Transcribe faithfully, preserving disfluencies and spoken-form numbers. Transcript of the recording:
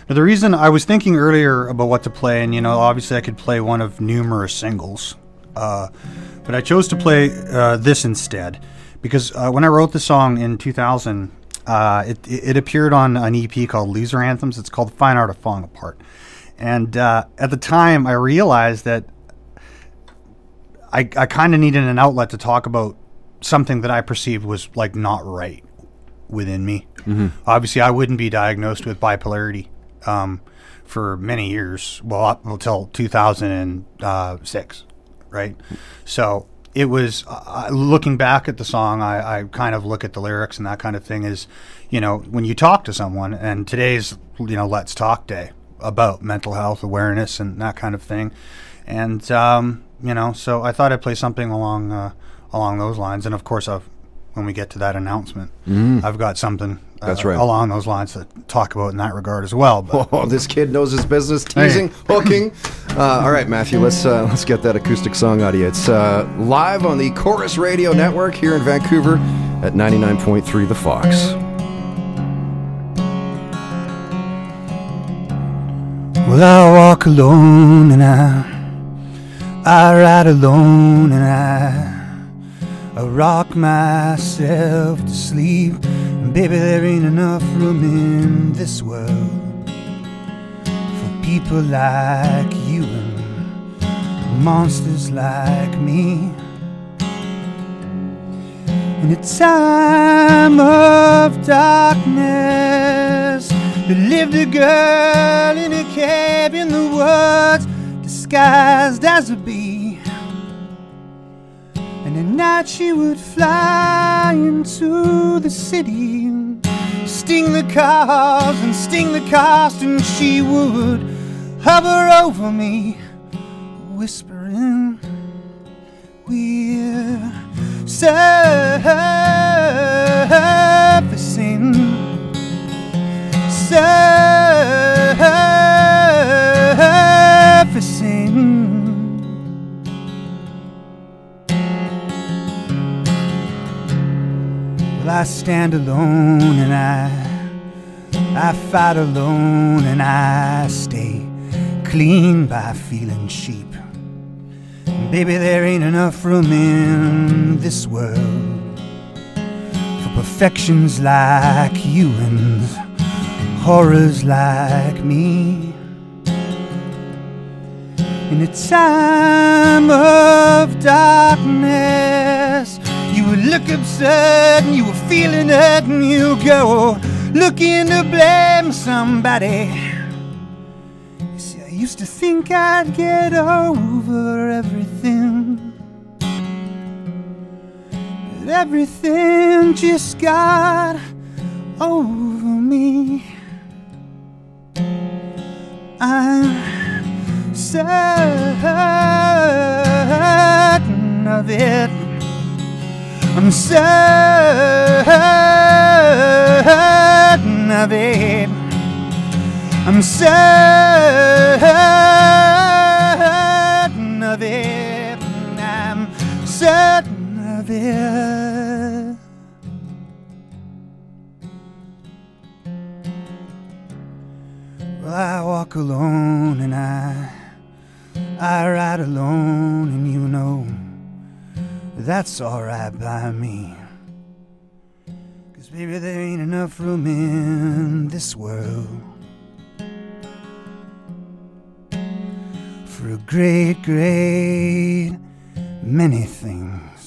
Now, the reason I was thinking earlier about what to play, and you know, obviously I could play one of numerous singles, uh, but I chose to play uh, this instead because uh, when I wrote the song in two thousand, uh, it, it appeared on an E P called Loser Anthems. It's called The Fine Art of Falling Apart. And uh, at the time, I realized that I, I kind of needed an outlet to talk about something that I perceived was like not right within me. Mm-hmm. Obviously, I wouldn't be diagnosed with bipolarity um, for many years, well, up until two thousand six, right? So it was, uh, looking back at the song, I, I kind of look at the lyrics and that kind of thing is, you know, when you talk to someone, and today's, you know, Let's Talk Day about mental health awareness and that kind of thing. And, um, you know, so I thought I'd play something along uh, along those lines. And, of course, I've, when we get to that announcement, mm. I've got something uh, That's right. along those lines to talk about in that regard as well. But. Oh, this kid knows his business. Teasing, hey. hooking. Uh, all right, Matthew, let's uh, let's get that acoustic song out of you. It's uh, live on the Chorus Radio Network here in Vancouver at ninety-nine point three The Fox. Well, I walk alone and I I ride alone and I I rock myself to sleep. And baby, there ain't enough room in this world for people like you and monsters like me. In a time of darkness, there lived a girl in a cave in the woods, disguised as a bee. And at night she would fly into the city and sting the cars and sting the cost, and she would hover over me, whispering, we're surfacing, surfacing. Well, I stand alone and I I fight alone and I stay clean by feeling cheap. And baby, there ain't enough room in this world for perfections like you and horrors like me. In a time of darkness, you would look absurd and you were feeling hurt, and you go looking to blame somebody. You see, I used to think I'd get over everything, but everything just got over me. I'm certain of it. I'm certain of it. I'm certain of it. I'm certain of it. Well, I walk alone and I I ride alone, and you know that's alright by me. 'Cause baby, there ain't enough room in this world for a great, great many things.